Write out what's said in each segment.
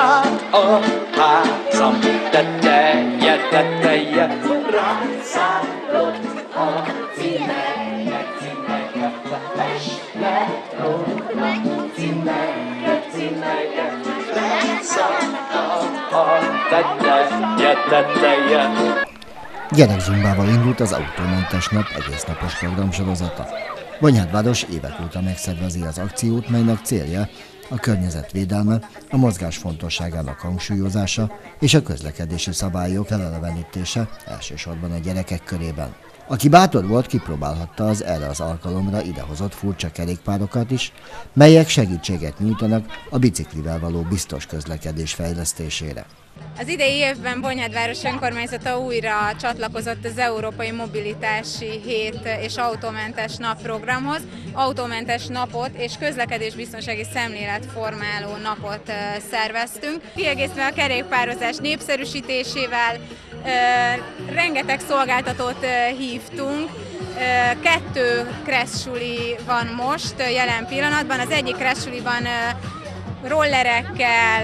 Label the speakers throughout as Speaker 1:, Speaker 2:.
Speaker 1: a házam teteje, rászállott a címelyek, fest le róla, címelyek, rászállott a teteje.
Speaker 2: Gyerekzsumbával indult az autómentes nap egésznapos programsorozata. Bonyhádváros évek óta megszervezi az akciót, melynek célja a környezetvédelme, a mozgás fontosságának hangsúlyozása és a közlekedési szabályok felelevenítése elsősorban a gyerekek körében. Aki bátor volt, kipróbálhatta az erre az alkalomra idehozott furcsa kerékpárokat is, melyek segítséget nyújtanak a biciklivel való biztos közlekedés fejlesztésére.
Speaker 3: Az idei évben Bonyhádváros önkormányzata újra csatlakozott az Európai Mobilitási Hét és Autómentes Nap programhoz. Autómentes napot és közlekedésbiztonsági szemléletformáló napot szerveztünk. Kiegészítve a kerékpározás népszerűsítésével rengeteg szolgáltatót hívtunk. 2 kresszsuli van most jelen pillanatban. Az egyik kresszsuliban rollerekkel,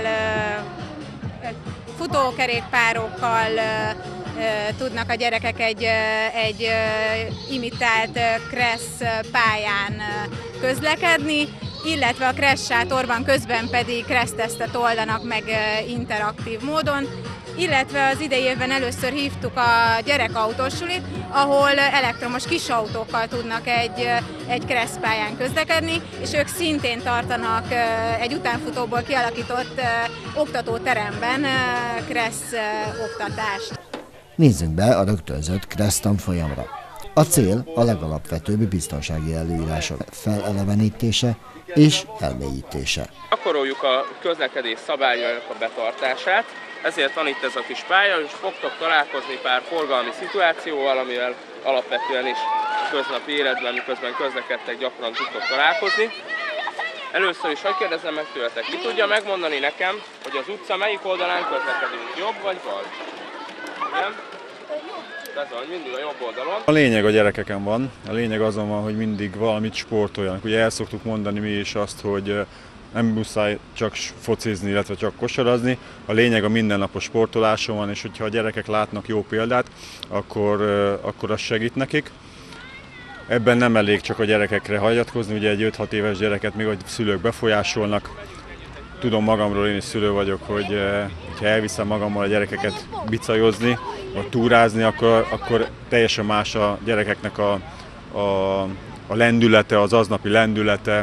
Speaker 3: futókerékpárokkal tudnak a gyerekek egy imitált kressz pályán közlekedni, illetve a kressz sátorban közben pedig kressztesztet oldanak meg interaktív módon, illetve az idei évben először hívtuk a gyerekautósulit, ahol elektromos kisautókkal tudnak egy kresszpályán közlekedni, és ők szintén tartanak egy utánfutóból kialakított oktatóteremben kressz oktatást.
Speaker 2: Nézzünk be a rögtönzött kressz tanfolyamra. A cél a legalapvetőbb biztonsági előírások felelevenítése és elmélyítése.
Speaker 4: Gyakoroljuk a közlekedés szabályainak a betartását, ezért van itt ez a kis pálya, és fogtok találkozni pár forgalmi szituációval, amivel alapvetően is köznapi életben, miközben közlekedtek, gyakran tudtok találkozni. Először is hadd kérdezzem meg tőletek, ki tudja megmondani nekem, hogy az utca melyik oldalán közlekedünk, jobb vagy bal? Igen? Bizony, mindig a jobb oldalon.
Speaker 5: A lényeg a gyerekeken van, a lényeg azon van, hogy mindig valamit sportoljanak. Ugye el szoktuk mondani mi is azt, hogy nem muszáj csak focizni, illetve csak kosarazni. A lényeg a mindennapos sportoláson van, és hogyha a gyerekek látnak jó példát, akkor az segít nekik. Ebben nem elég csak a gyerekekre hagyatkozni, ugye egy 5-6 éves gyereket még a szülők befolyásolnak. Tudom magamról, én is szülő vagyok, hogy ha elviszem magammal a gyerekeket bicajozni, vagy túrázni, akkor teljesen más a gyerekeknek a lendülete, az aznapi lendülete,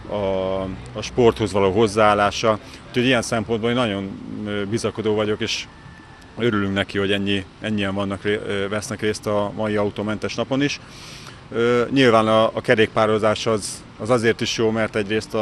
Speaker 5: a sporthoz való hozzáállása. Úgyhogy ilyen szempontból én nagyon bizakodó vagyok, és örülünk neki, hogy ennyien vesznek részt a mai autómentes napon is. Nyilván a kerékpározás az azért is jó, mert egyrészt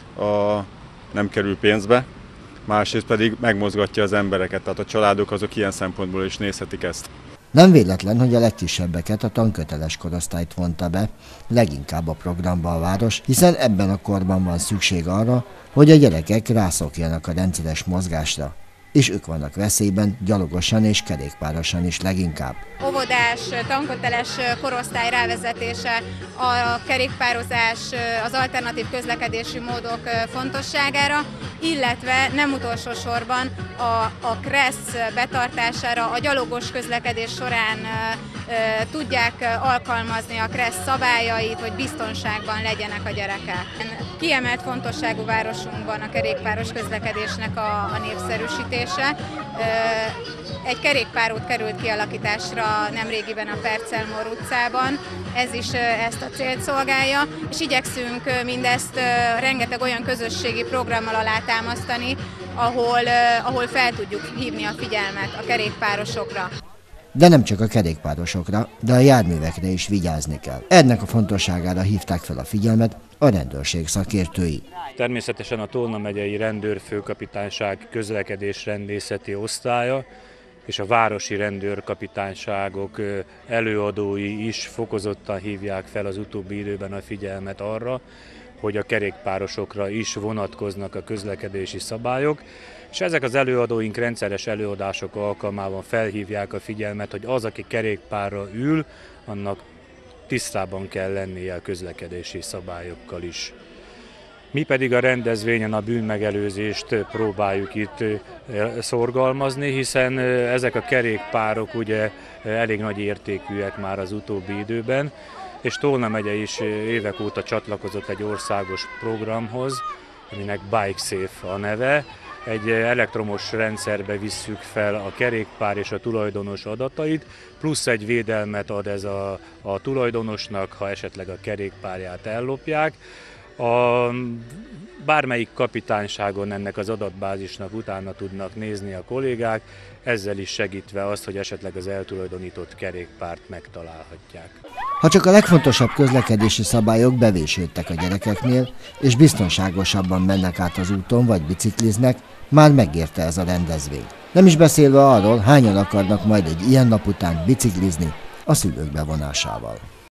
Speaker 5: nem kerül pénzbe, másrészt pedig megmozgatja az embereket, tehát a családok azok ilyen szempontból is nézhetik ezt.
Speaker 2: Nem véletlen, hogy a legkisebbeket, a tanköteles korosztályt vonta be, leginkább a programba a város, hiszen ebben a korban van szükség arra, hogy a gyerekek rászokjanak a rendszeres mozgásra, és ők vannak veszélyben gyalogosan és kerékpárosan is leginkább.
Speaker 3: Óvodás, tanköteles korosztály rávezetése, a kerékpározás, az alternatív közlekedési módok fontosságára, illetve nem utolsó sorban a kressz betartására, a gyalogos közlekedés során tudják alkalmazni a kressz szabályait, hogy biztonságban legyenek a gyerekek. Kiemelt fontosságú városunkban a kerékpáros közlekedésnek a népszerűsítése. Egy kerékpárút került kialakításra nemrégiben a Percelmor utcában, ez is ezt a célt szolgálja, és igyekszünk mindezt rengeteg olyan közösségi programmal alátámasztani, ahol fel tudjuk hívni a figyelmet a kerékpárosokra.
Speaker 2: De nem csak a kerékpárosokra, de a járművekre is vigyázni kell. Ennek a fontosságára hívták fel a figyelmet a rendőrség szakértői.
Speaker 6: Természetesen a Tolna megyei rendőrfőkapitányság közlekedésrendészeti osztálya és a városi rendőrkapitányságok előadói is fokozottan hívják fel az utóbbi időben a figyelmet arra, hogy a kerékpárosokra is vonatkoznak a közlekedési szabályok, és ezek az előadóink rendszeres előadások alkalmával felhívják a figyelmet, hogy az, aki kerékpárra ül, annak tisztában kell lennie a közlekedési szabályokkal is. Mi pedig a rendezvényen a bűnmegelőzést próbáljuk itt szorgalmazni, hiszen ezek a kerékpárok ugye elég nagy értékűek már az utóbbi időben, és Tolna megye is évek óta csatlakozott egy országos programhoz, aminek Bike Safe a neve. Egy elektromos rendszerbe visszük fel a kerékpár és a tulajdonos adatait, plusz egy védelmet ad ez a tulajdonosnak, ha esetleg a kerékpárját ellopják. Bármelyik kapitányságon ennek az adatbázisnak utána tudnak nézni a kollégák, ezzel is segítve azt, hogy esetleg az eltulajdonított kerékpárt megtalálhatják.
Speaker 2: Ha csak a legfontosabb közlekedési szabályok bevésődtek a gyerekeknél, és biztonságosabban mennek át az úton vagy bicikliznek, már megérte ez a rendezvény. Nem is beszélve arról, hányan akarnak majd egy ilyen nap után biciklizni a szülők bevonásával.